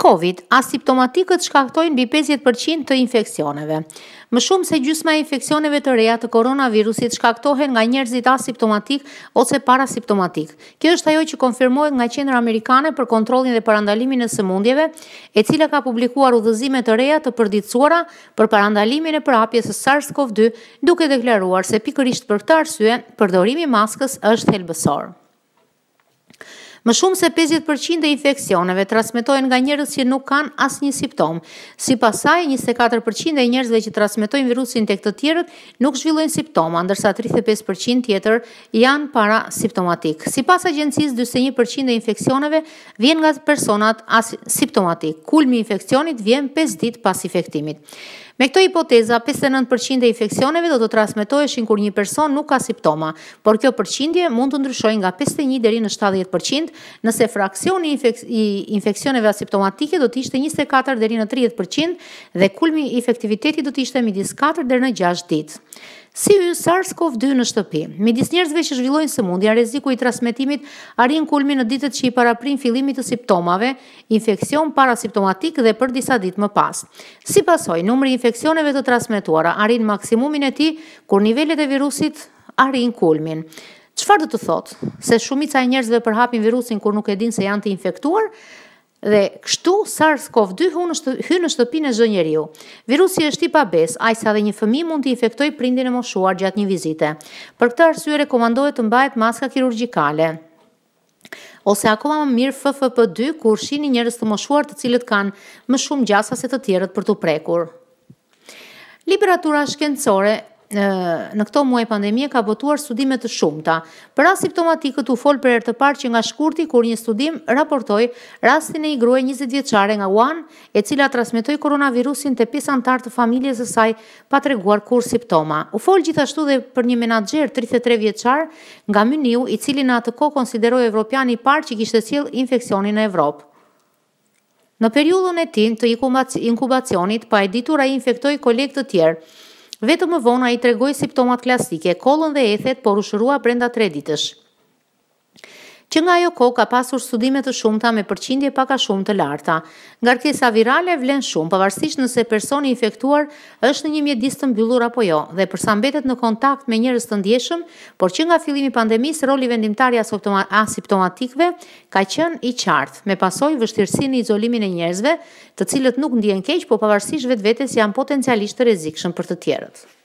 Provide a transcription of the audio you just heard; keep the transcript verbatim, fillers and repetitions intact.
Covid, asimptomatikët shkaktojnë mbi pesëdhjetë përqind të infeksioneve. Më shumë se gjysma e infeksioneve të reja të koronavirusit shkaktohen nga njerëzit asimptomatik ose parasimptomatik. Kjo është ajo që konfirmohet nga Qendra Amerikane për kontrollin dhe parandalimin e sëmundjeve, e cila ka publikuar udhëzime të reja të përditësuara për parandalimin e përhapjes së SARS-CoV dy, duke deklaruar se pikërisht për këtë arsye, përdorimi i maskës është thelbësor. Më shumë se pesëdhjetë përqind e infeksioneve transmetohen nga njerëz që nuk kanë asnjë simptom. Sipas saj, njëzet e katër përqind e njerëzve që transmetojnë virusin tek të tjerët nuk zhvillojnë simptoma, ndërsa tridhjetë e pesë përqind tjetër janë parasimptomatik. Sipas agjencisë, njëzet e një përqind e infeksioneve vjen nga personat asimptomatik. Kulmi i infeksionit vjen pesë ditë pas infektimit. Me këto hipoteza, pesëdhjetë e nëntë përqind e infeksioneve do të transmetoheshin kur një person nuk ka simptoma, por kjo përqindje mund të ndryshojë nga pesëdhjetë e një deri në shtatëdhjetë përqind, nëse fraksioni i infeksioneve asimptomatike do të ishte njëzet e katër deri në tridhjetë përqind dhe kulmi i efektivitetit do të ishte midis katër deri në gjashtë ditë. Si hyn SARS-CoV dy në shtëpi? Midis njerëzve që zhvillojnë sëmundje, rreziku i transmetimit arrin kulmin në ditët që i paraprin fillimit të simptomave, infeksion parasimptomatik dhe për disa ditë më pas. Si pasojë, numri i infeksioneve të transmetuara arrin maksimumin e tij kur nivelet e virusit arrin kulmin. Çfarë do të thotë? Se shumica e njerëzve përhapin virusin kur nuk e dinë se janë të infektuar? Dhe kështu SARS-CoV dy hyn në shtëpinë e çdo njeriu. Virusi është i pabes, aq sa dhe një fëmijë mund të infektojë prindin e moshuar gjatë një vizite. Për këtë arsye rekomandohet të mbahet maska kirurgjikale. Ose akoma më mirë F F P dy kur shihni njerëz të moshuar të cilët kanë më shumë gjasa se të tjerët për t'u prekur. Literatura shkencore në këto muaj pandemie ka botuar studime të shumta. Për asimptomatikët u fol për herë të parë që nga shkurti kur një studim raportoi rastin e një gruaje njëzet vjeçare nga Wuhan, e cila transmetoi koronavirusin te pesë anëtar të familjes së saj pa treguar kurrë simptoma. U fol gjithashtu dhe për një menaxher tridhjetë e tre vjeçar nga Myniu, i cili në atë kohë konsiderohej evropiani i parë që kishte sjell infeksionin në Evropë. Në periudhën e tij të inkubacionit, pa e ditur ai infektoi kolegë të tjerë. Vetëm më vonë ai tregoi simptomat klasike, kollën dhe ethet, por u shërua brenda tre ditësh. Që nga ajo kohë ka pasur studime të shumta me përqindje pak a shumë të larta. Ngarkesa virale vlen shumë, pavarësisht nëse personi i infektuar është në një mjedis të mbyllur apo jo, dhe përsa mbetet në kontakt me njerëz të ndjeshëm, por që nga fillimi i pandemisë roli vendimtar i asimptomatikëve ka qenë i qartë, me pasojë vështirësinë në izolimin e njerëzve, të cilët nuk ndihen keq, por pavarësisht vetvetes janë potencialisht të rrezikshëm për të tjerët.